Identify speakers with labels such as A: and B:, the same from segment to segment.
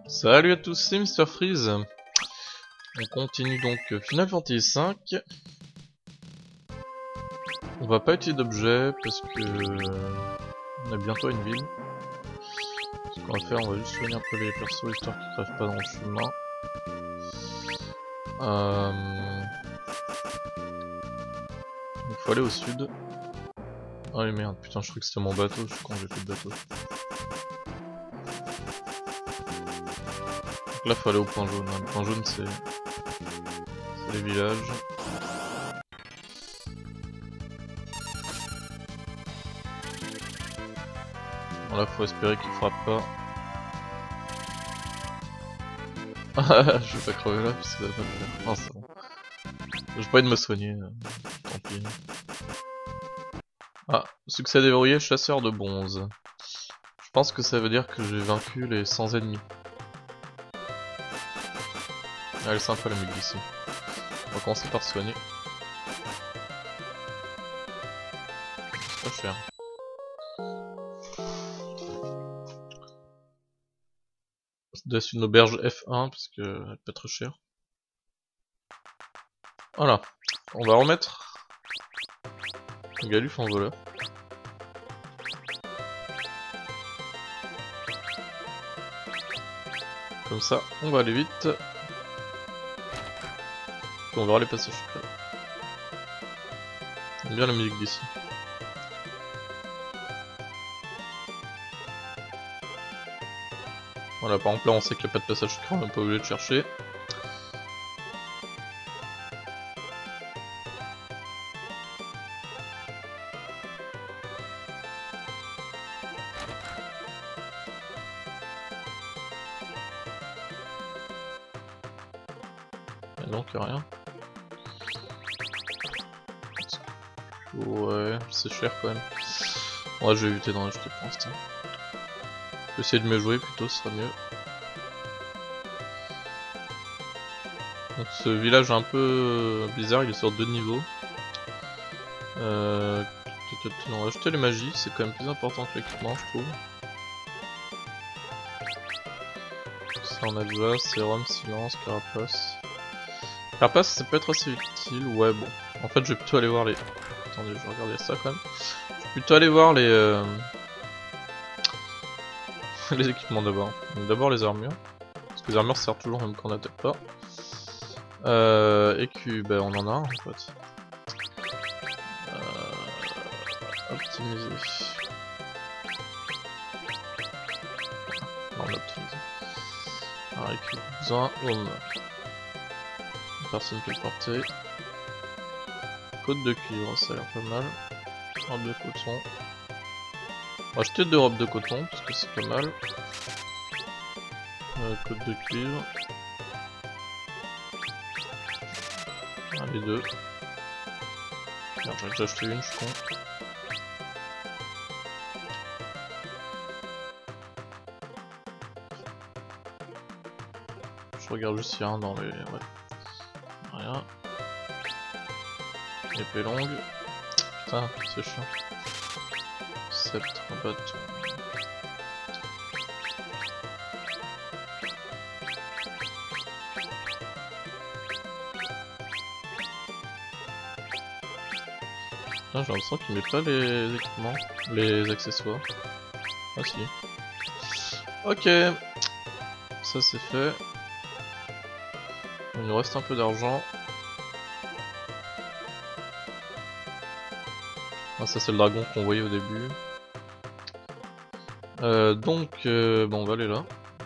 A: Salut à tous, c'est Mr Freeze. On continue donc Final Fantasy V. On va pas utiliser d'objets parce que on a bientôt une ville. Ce qu'on va faire, on va juste soigner un peu les persos histoire qu'ils crèvent pas dans le chemin. Il faut aller au sud. Ah oui merde, putain je crois que c'était mon bateau, je suis con, j'ai fait de bateau. Donc là faut aller au point jaune, le point jaune c'est les villages. Bon, là faut espérer qu'il frappe pas. Je vais pas crever là parce que ça va pas le faire. Non c'est bon. J'ai pas envie de me soigner, tant pis. Ah, succès déverrouillé, chasseur de bronze. Je pense que ça veut dire que j'ai vaincu les 100 ennemis. Ah, elle est sympa la musique d'ici. On va commencer par soigner. C'est pas cher. Ça doit être une auberge F1 parce que elle est pas très chère. Voilà. On va remettre Galuf en voleur. Comme ça, on va aller vite. Puis on verra les passages secrets. J'aime bien la musique d'ici. Voilà, par exemple là on sait qu'il n'y a pas de passage secret, on n'est pas obligé de chercher. Et donc rien. Ouais, c'est cher quand même. Ouais, je vais éviter d'en acheter pour l'instant. Je vais essayer de mieux jouer plutôt, ce sera mieux. Donc ce village un peu bizarre, il est sur 2 niveaux. On va acheter les magies, c'est quand même plus important que l'équipement je trouve. Ça on a déjà, sérum, silence, carapace. Carapace ça peut être assez utile, ouais bon. En fait je vais plutôt aller voir les... Attendez, je vais regarder ça quand même. Je vais plutôt aller voir les... les équipements d'abord. D'abord les armures. Parce que les armures servent toujours même quand on n'attaque pas. Écu, bah on en a un en fait. Optimiser. Non, on a optimisé. Alors écu, besoin, home. Personne peut le porter. Côte de cuivre, ça a l'air pas mal. Robe de coton. On va acheter 2 robes de coton parce que c'est pas mal. Côte de cuivre. Les deux. Merde, j'en ai déjà acheté une, je suis con. Je regarde juste s'il y a un dans les... Ouais. Rien. Épée longue. Putain, c'est chiant. Sceptre, bâton. J'ai l'impression qu'il met pas les équipements, les accessoires. Ah si. Ok, ça c'est fait. Il nous reste un peu d'argent. Ah ça c'est le dragon qu'on voyait au début. Bon on va aller là.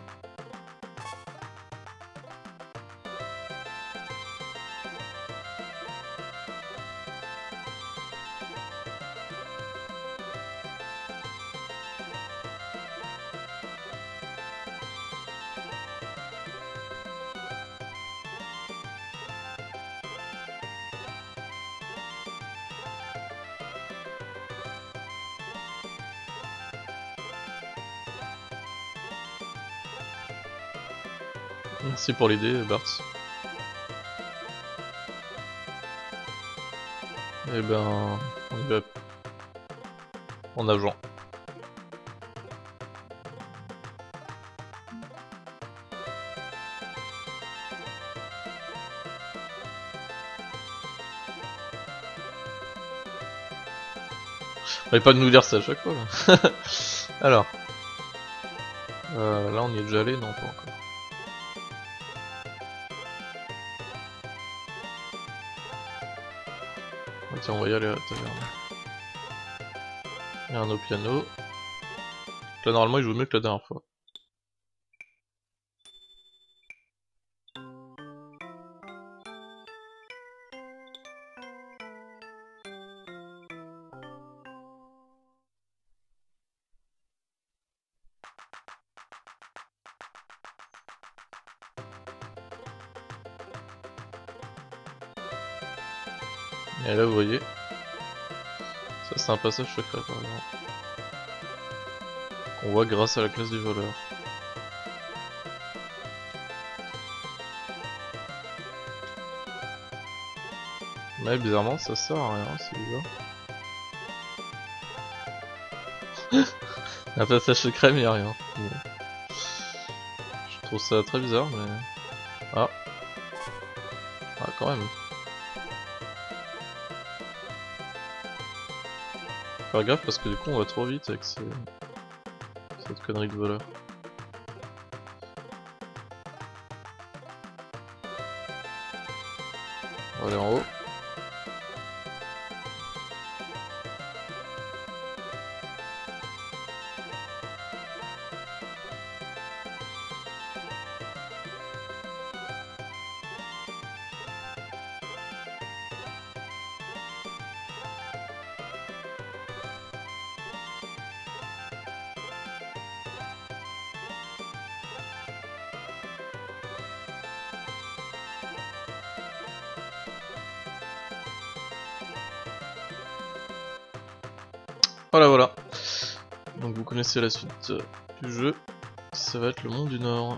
A: Merci pour l'idée, Bart. Et ben, on y va en agent. Fallait pas de nous dire ça à chaque fois là. Alors. Là on y est déjà allé, non pas encore. Oh, tiens, on va y aller à la taverne. Il y a un au piano. Là normalement il joue mieux que la dernière fois. Et là vous voyez, ça c'est un passage secret par exemple. On voit grâce à la classe du voleur. Mais bizarrement ça sert à rien, c'est bizarre. Un passage secret mais y'a rien. Bon. Je trouve ça très bizarre mais... Ah. Ah quand même. Faire gaffe parce que du coup on va trop vite avec cette connerie de voleur. On va aller en haut. Voilà voilà. Donc vous connaissez la suite du jeu. Ça va être le monde du Nord.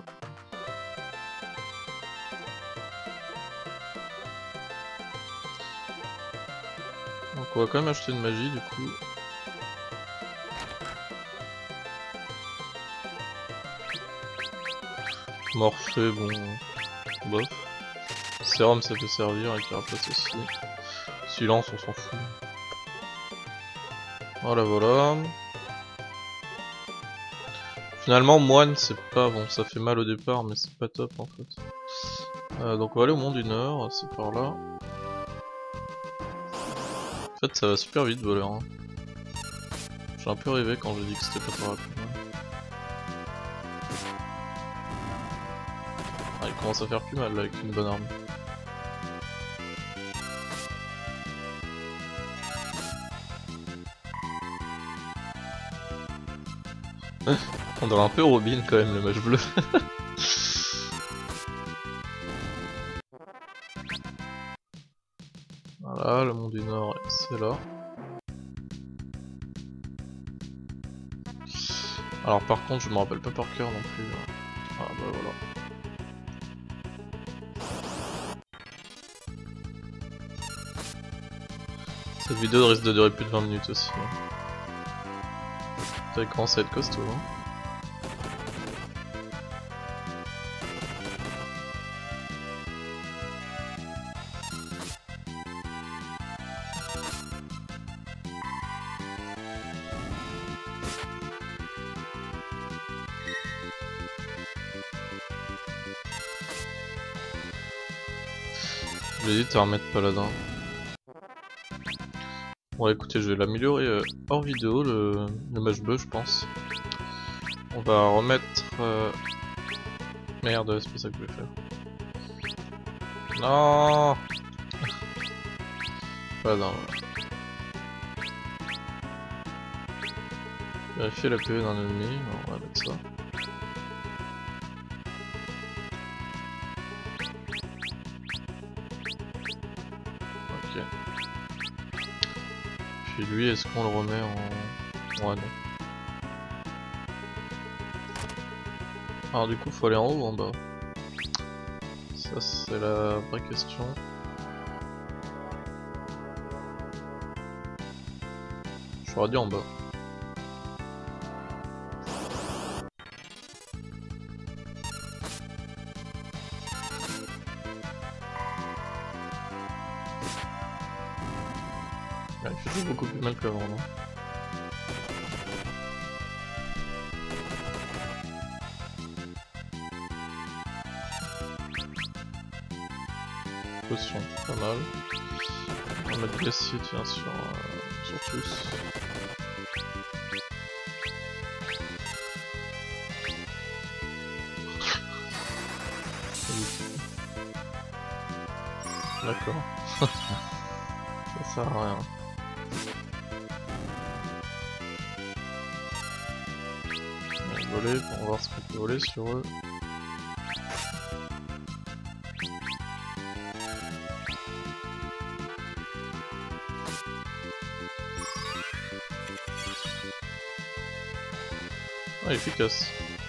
A: Donc on va quand même acheter une magie du coup. Morphée, bon... bof. Sérum ça peut servir et carapace aussi. Silence on s'en fout. Voilà voilà. Finalement moine c'est pas bon, ça fait mal au départ mais c'est pas top en fait. Donc on va aller au monde du Nord, c'est par là. En fait ça va super vite voleur. Hein. J'ai un peu rêvé quand j'ai dit que c'était pas trop rapide. Ah, il commence à faire plus mal là avec une bonne arme. On dirait un peu Robin quand même le mage bleu. Voilà, le monde du Nord c'est là. Alors par contre je me rappelle pas par cœur non plus. Ah bah voilà. Cette vidéo risque de durer plus de 20 minutes aussi. Ça commence à être costaud. Hein. J'hésite à remettre paladin. Bon écoutez, je vais l'améliorer hors vidéo, le mage bleu je pense. On va remettre... Merde, c'est pas ça que je voulais faire. Non. Paladin, voilà. Vérifier la PV d'un ennemi, on va mettre ça. Ok. Puis lui, est-ce qu'on le remet en... Ouais, non. Alors du coup, faut aller en haut ou en bas? Ça, c'est la vraie question. J'aurais dit en bas. Ouais, il fait beaucoup plus mal qu'avant, non? potion, pas mal. On va mettre glacier tiens sur tous. D'accord. Ça sert à rien. On va voler pour voir ce qu'on peut voler sur eux. Ah, efficace.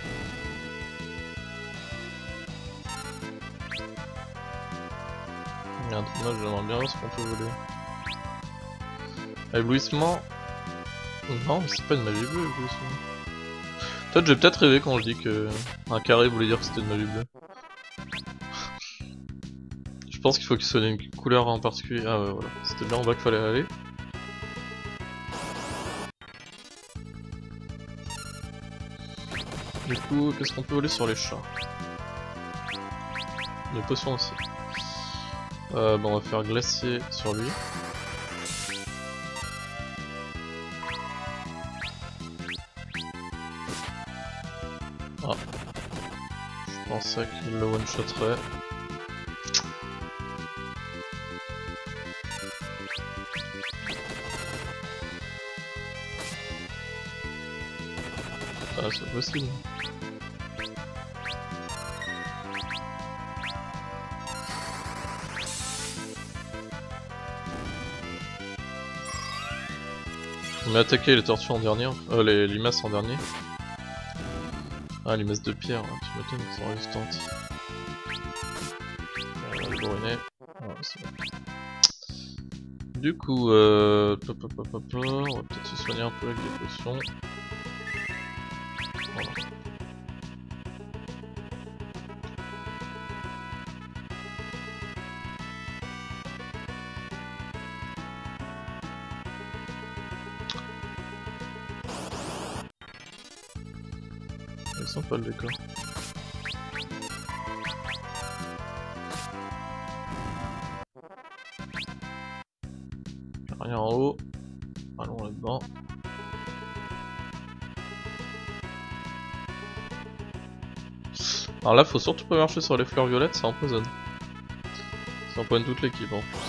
A: Il y a un tournage, j'aimerais bien voir ce qu'on peut voler. Éblouissement. Non, mais c'est pas une magie bleue, éblouissement. Peut-être j'ai peut-être rêvé quand je dis que un carré voulait dire que c'était une magie bleue. Je pense qu'il faut qu'il soit d'une couleur en particulier. Ah ouais, voilà. C'était bien en bas qu'il fallait aller. Du coup, qu'est-ce qu'on peut voler sur les chats? Les potions aussi. Bon, on va faire glacier sur lui. Ah. Je pensais qu'il le one-shotterait. Ah, c'est possible. On a attaqué les tortues en dernier, les limaces en dernier. Ah, limaces de pierre, hein, tu m'étonnes qu'elles sont résistantes. On va les brûler. Ouais, c'est bon. Du coup, on va peut-être se soigner un peu avec des potions. Voilà. Il est sympa le décor. Rien en haut. Allons là-dedans. Alors là, faut surtout pas marcher sur les fleurs violettes, ça empoisonne. Ça empoisonne toute l'équipe en plus.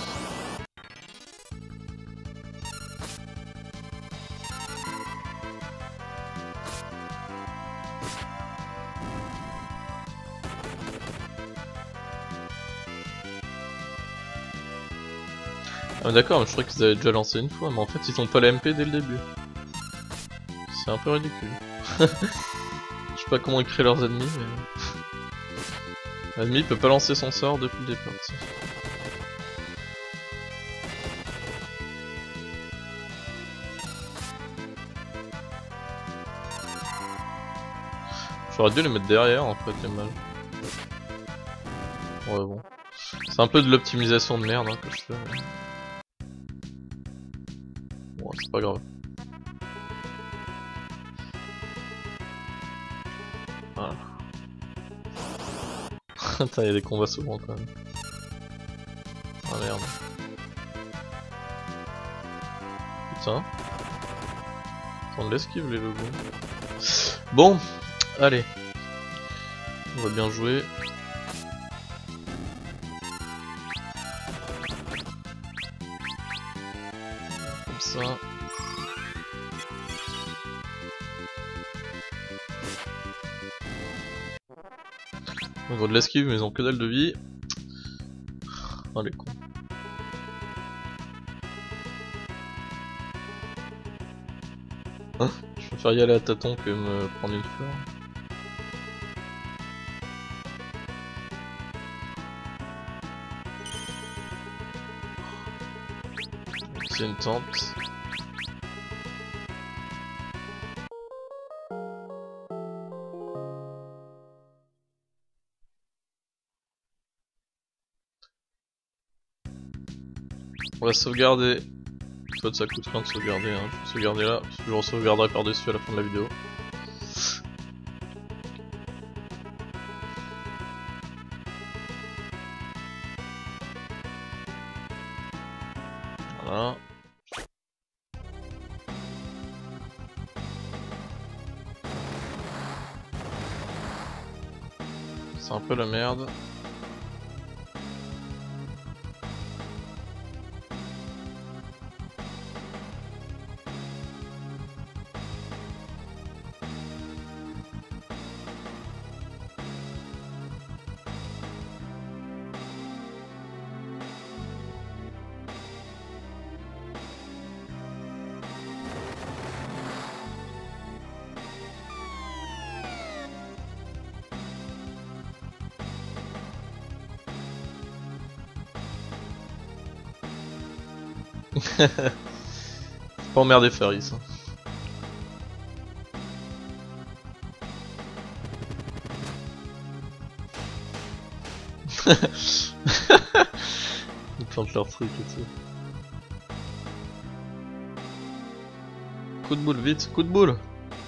A: Ah d'accord, mais je croyais qu'ils avaient déjà lancé une fois, mais en fait ils ont pas la MP dès le début. C'est un peu ridicule. Je sais pas comment ils créent leurs ennemis, mais... L'ennemi peut pas lancer son sort depuis le départ. J'aurais dû les mettre derrière en fait, c'est mal. Ouais bon. C'est un peu de l'optimisation de merde hein, que je fais. Mais... Bon, c'est pas grave. Voilà. Attends, il y a des combats souvent quand même. Ah merde. Putain. On l'esquive les logos. Bon, allez. On va bien jouer. Comme ça. Ils ont de l'esquive mais ils ont que dalle de vie. Oh les cons. Hein, je préfère y aller à tâtons que me prendre une fleur. C'est une tente. On va sauvegarder. En fait ça coûte rien de sauvegarder, hein. Je vais sauvegarder là, parce que je sauvegarderai par dessus à la fin de la vidéo. Voilà. C'est un peu la merde. Faut pas emmerder Faris. Hein. Ils plantent leur truc et tout. Coup de boule, vite, coup de boule!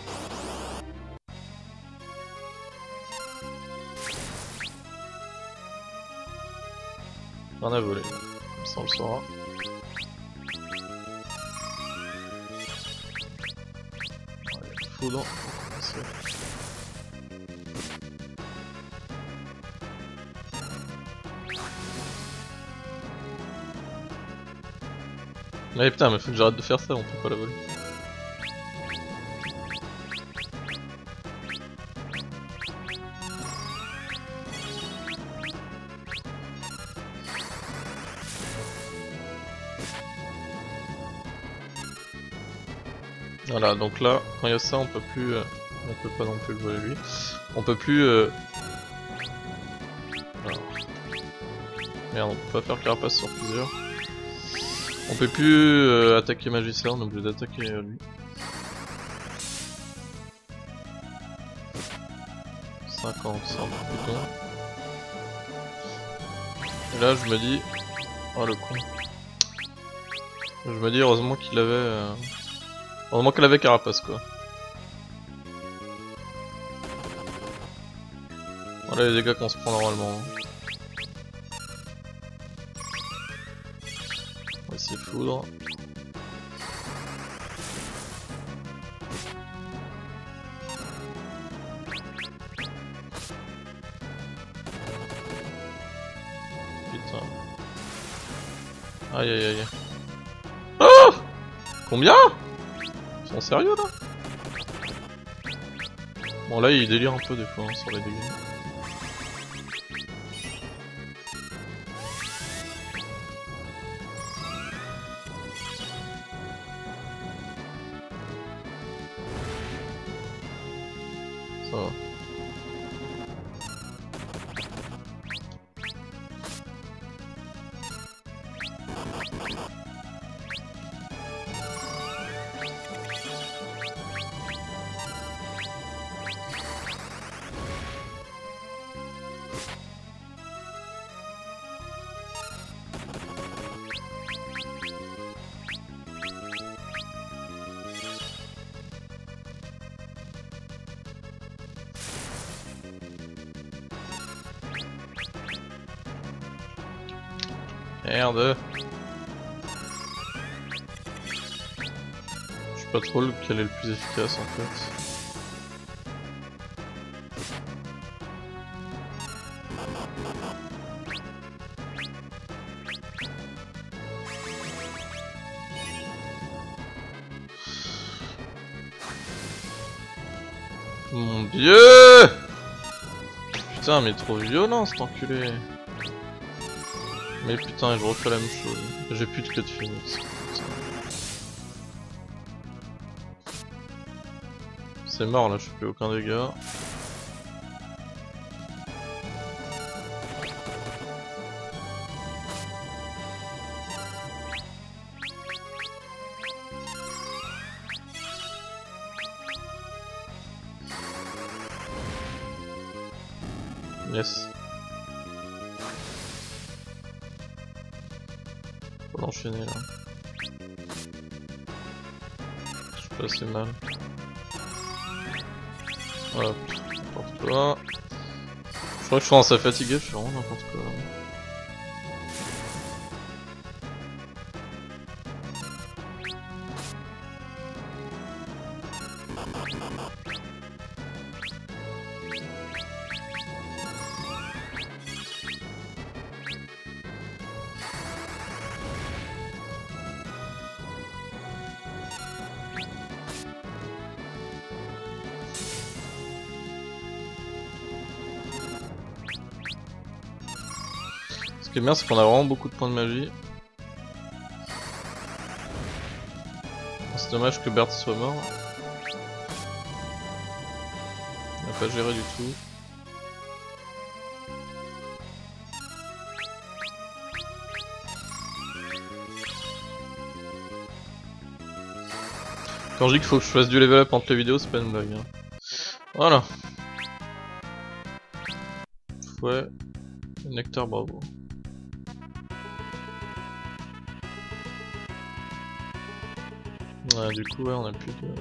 A: Rien à voler, comme ça on le saura. Foudre. Mais putain, mais faut que j'arrête de faire ça, on peut pas la voler. Voilà, donc là, quand il y a ça, on peut plus, on peut pas non plus le voler lui. On peut plus. Merde, on peut pas faire carapace sur plusieurs. On peut plus attaquer Magicien, on est obligé d'attaquer lui. 50, c'est un peu con. Et là, je me dis, oh le con. Je me dis heureusement qu'il avait. Heureusement qu'elle avait carapace quoi. Voilà les dégâts qu'on se prend normalement. On va essayer de foudre. Putain. Aïe aïe aïe. Oh! Combien? Ils sont sérieux là? Bon là il délire un peu des fois hein, sur les dégâts. Ça va. Merde. Je sais pas trop lequel est le plus efficace en fait. Mon dieu! Putain mais trop violent cet enculé. Mais putain, je refais la même chose. J'ai plus de queue de phoenix. C'est mort là, je fais plus aucun dégât. Yes. Faut l'enchaîner là. Je suis pas assez mal. Hop, n'importe quoi. Je crois que je commence à fatiguer, je suis vraiment n'importe quoi. qui est bien, c'est qu'on a vraiment beaucoup de points de magie. C'est dommage que Bert soit mort. Il n'a pas géré du tout. Quand je dis qu'il faut que je fasse du level up entre les vidéos, c'est pas une blague. Hein. Voilà. Ouais. Nectar, bravo. Ouais, du coup, ouais, on a plus de...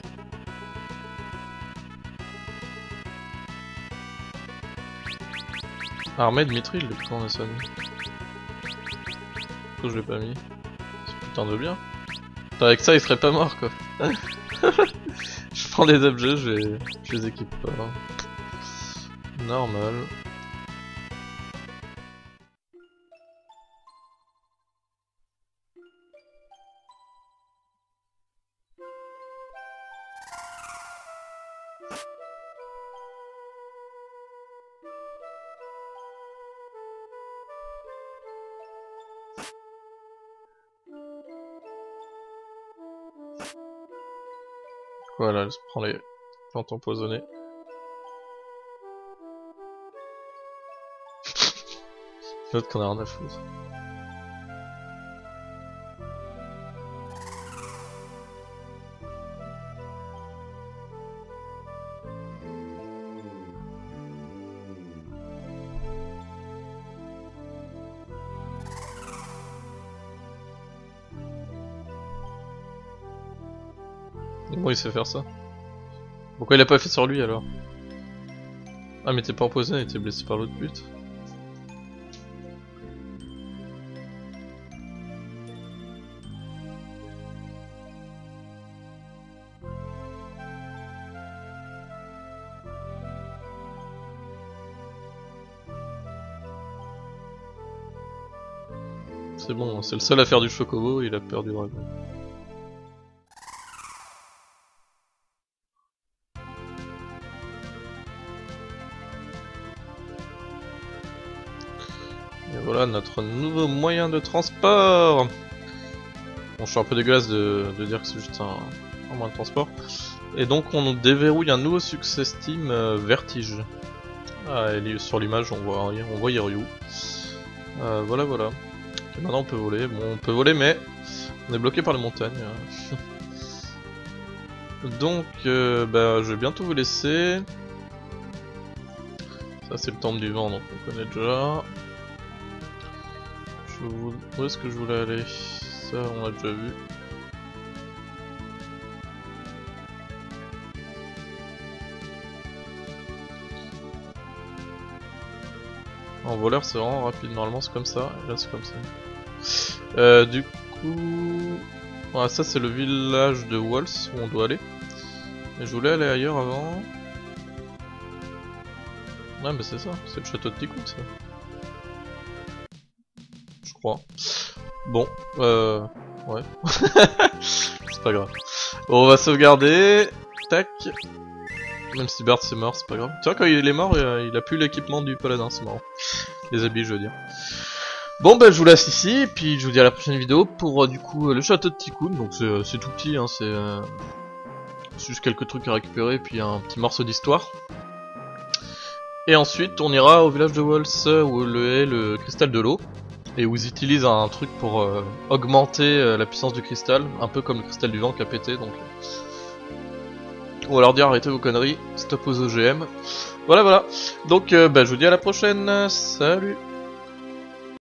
A: Armée de Mithril, le coup, on a ça mis. Pourquoi je l'ai pas mis? C'est putain de bien. Putain, avec ça, il serait pas mort, quoi. Je prends les objets, je les équipe pas. Normal. Voilà, je prends les plantes empoisonnées. L'autre qu'on a rien à foutre. Comment il sait faire ça? Pourquoi il a pas fait sur lui alors? Ah mais t'es pas empoisonné, t'es blessé par l'autre but. C'est bon, c'est le seul à faire du chocobo, il a peur du dragon. Et voilà notre nouveau moyen de transport. Bon, je suis un peu dégueulasse de dire que c'est juste un moyen de transport. Et donc on déverrouille un nouveau success team Vertige. Ah, et sur l'image on voit Hiryu. Voilà. Et maintenant on peut voler. Bon, on peut voler mais on est bloqué par les montagnes. Donc bah, je vais bientôt vous laisser. Ça c'est le temple du vent donc on connaît déjà. Où est-ce que je voulais aller? Ça on l'a déjà vu. En voleur c'est vraiment rapide, normalement c'est comme ça, et là c'est comme ça. Du coup... Ouais, ça c'est le village de Walls où on doit aller. Et je voulais aller ailleurs avant. Ouais mais c'est ça, c'est le château de Ticoun ça. Je crois. Bon, ouais. C'est pas grave. Bon, on va sauvegarder. Tac. Même si Bert c'est mort, c'est pas grave. Tu vois, quand il est mort, il a plus l'équipement du paladin, c'est marrant. Les habits, je veux dire. Bon, bah, je vous laisse ici, et puis je vous dis à la prochaine vidéo pour du coup le château de Ticoun. Donc, c'est tout petit, hein, c'est juste quelques trucs à récupérer, et puis un petit morceau d'histoire. Et ensuite, on ira au village de Walls où est le cristal de l'eau. Et où ils utilisent un truc pour augmenter la puissance du cristal, un peu comme le cristal du vent qui a pété, donc... On va leur dire arrêtez vos conneries, stop aux OGM. Voilà. Donc bah, je vous dis à la prochaine, salut.